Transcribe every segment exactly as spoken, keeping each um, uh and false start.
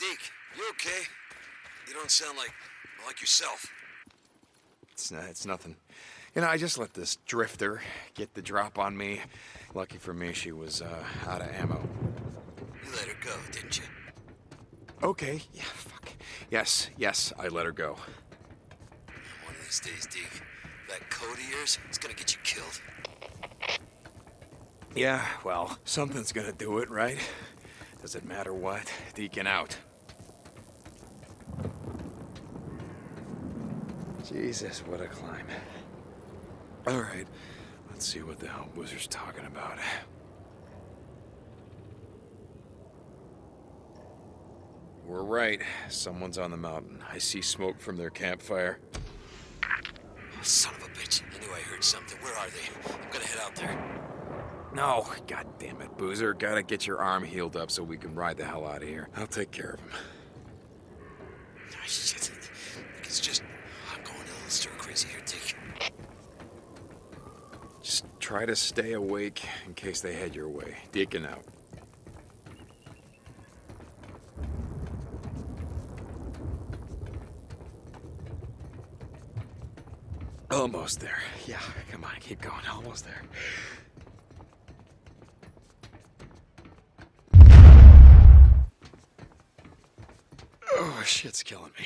Deke, you okay? You don't sound like, like yourself. It's, uh, it's nothing. You know, I just let this drifter get the drop on me. Lucky for me, she was uh, out of ammo. You let her go, didn't you? Okay, yeah, fuck. Yes, yes, I let her go. One of these days, Deke, that code of yours is gonna get you killed. Yeah, well, something's gonna do it, right? Does it matter what? Deacon out. Jesus, what a climb. All right, let's see what the hell Boozer's talking about. We're right. Someone's on the mountain. I see smoke from their campfire. Son of a bitch. I knew I heard something. Where are they? I'm gonna head out there. No, god damn it, Boozer. Gotta get your arm healed up so we can ride the hell out of here. I'll take care of him. Oh, shit. It's just... I'm going a little stir-crazy here, Dick. Just try to stay awake in case they head your way. Deacon out. Almost there. Yeah, come on, keep going. Almost there. Oh, shit's killing me.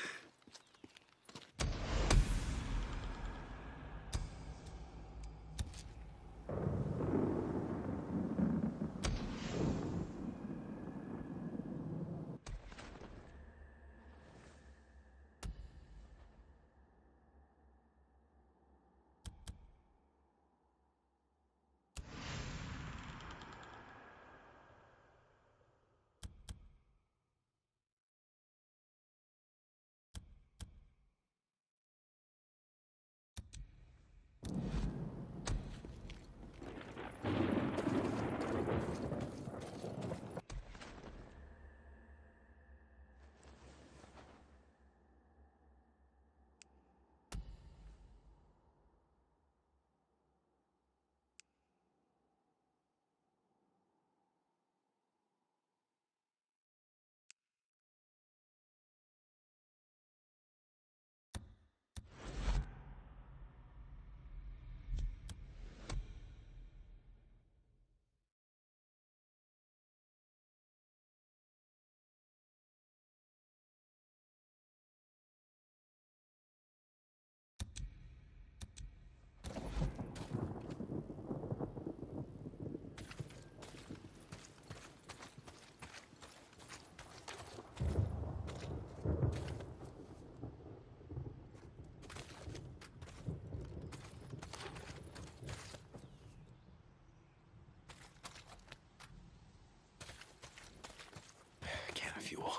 Fuel.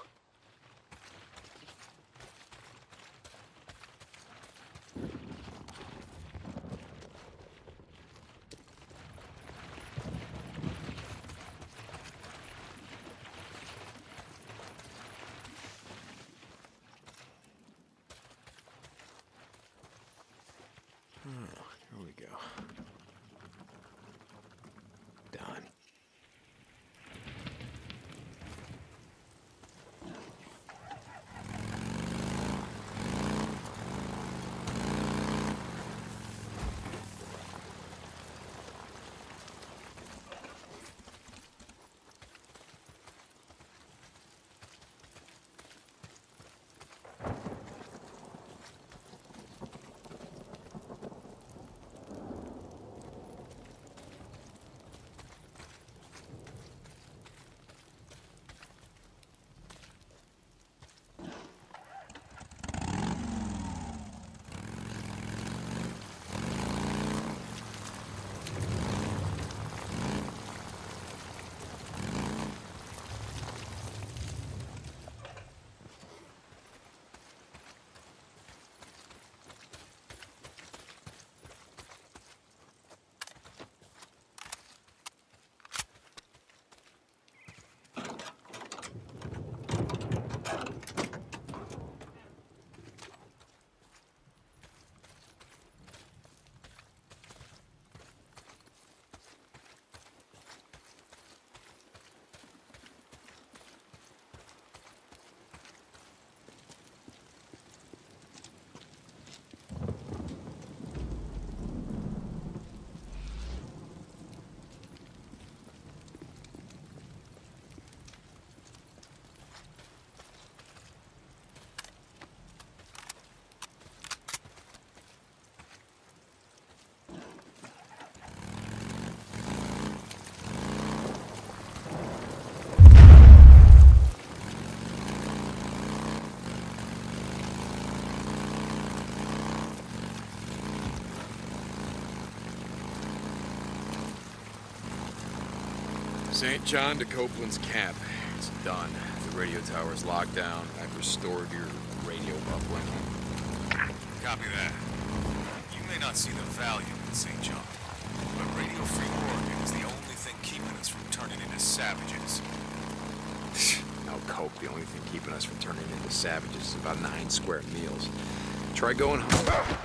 Oh, here we go. Done. Saint John to Copeland's camp. It's done. The radio tower's locked down. I've restored your radio uplink. Copy that. You may not see the value in Saint John, but Radio Free Oregon is the only thing keeping us from turning into savages. No coke. The only thing keeping us from turning into savages is about nine square meals. Try going home.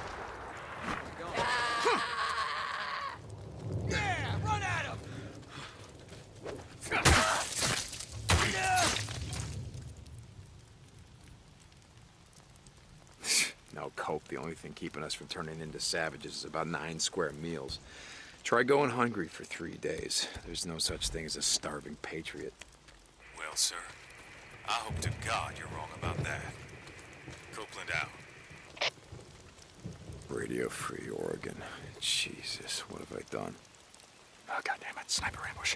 Yeah, run at him! No coke. The only thing keeping us from turning into savages is about nine square meals. Try going hungry for three days. There's no such thing as a starving patriot. Well, sir, I hope to God you're wrong about that. Copeland out. Radio Free Oregon. Jesus, what have I done? Oh, goddammit, sniper ambush.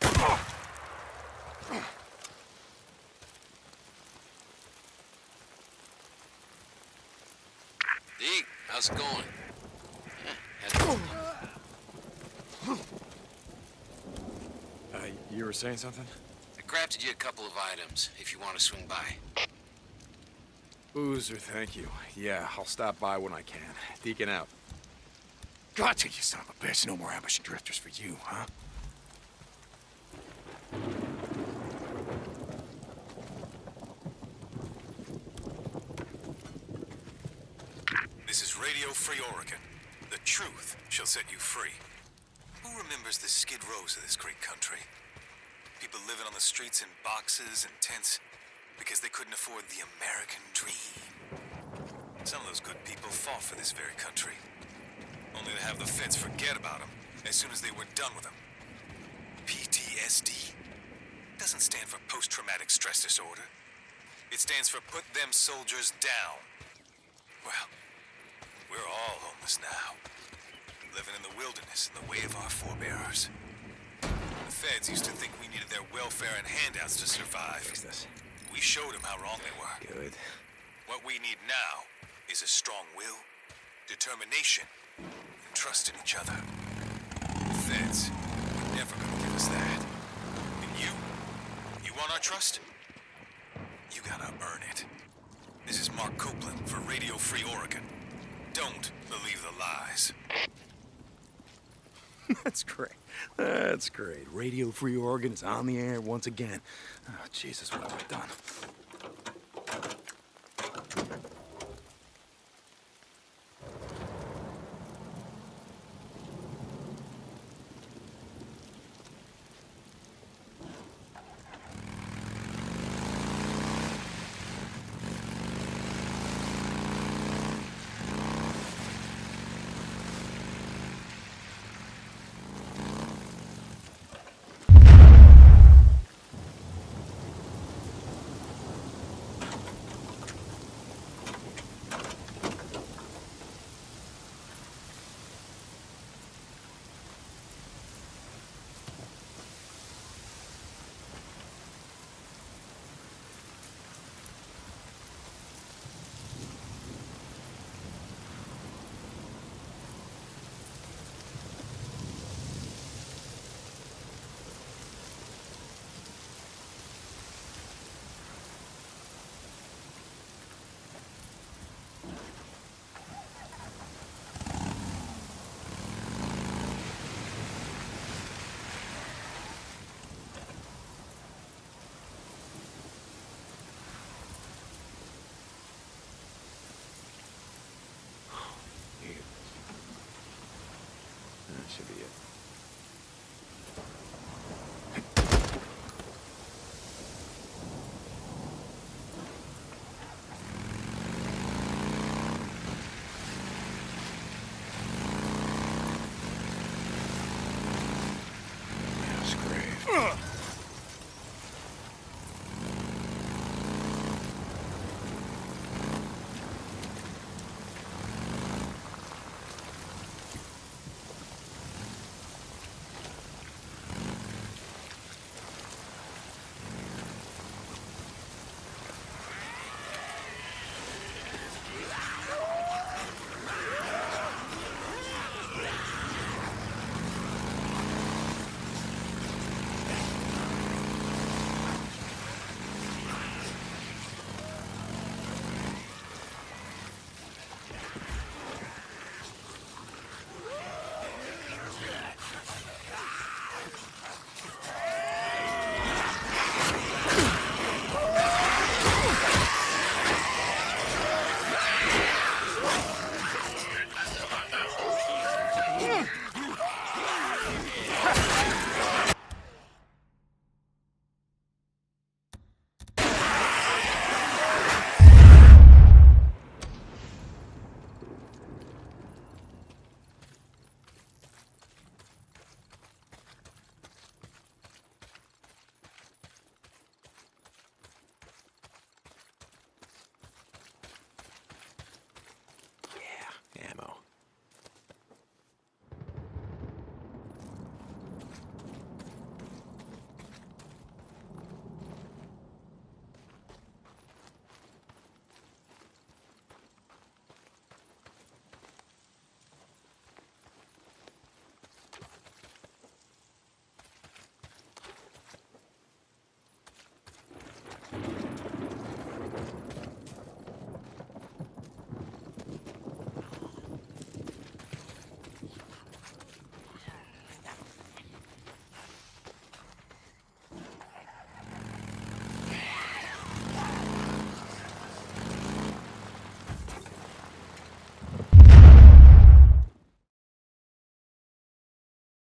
Deke, how's it going? Huh, Uh, you were saying something? I crafted you a couple of items, if you want to swing by. Boozer, thank you. Yeah, I'll stop by when I can. Deacon out. Gotcha, you son of a bitch. No more ambush and drifters for you, huh? This is Radio Free Oregon. The truth shall set you free. Who remembers the skid rows of this great country? People living on the streets in boxes and tents because they couldn't afford the American dream. Some of those good people fought for this very country, only to have the feds forget about them as soon as they were done with them. P T S D doesn't stand for post-traumatic stress disorder. It stands for put them soldiers down. Well, we're all homeless now, living in the wilderness in the way of our forebears. The feds used to think we needed their welfare and handouts to survive. Fix this. We showed them how wrong they were. Good. What we need now is a strong will, determination, and trust in each other. The feds were never gonna give us that. And you? You want our trust? You gotta earn it. This is Mark Copeland for Radio Free Oregon. Don't believe the lies. That's great. That's great. Radio Free Oregon is on the air once again. Oh, Jesus, what have I done?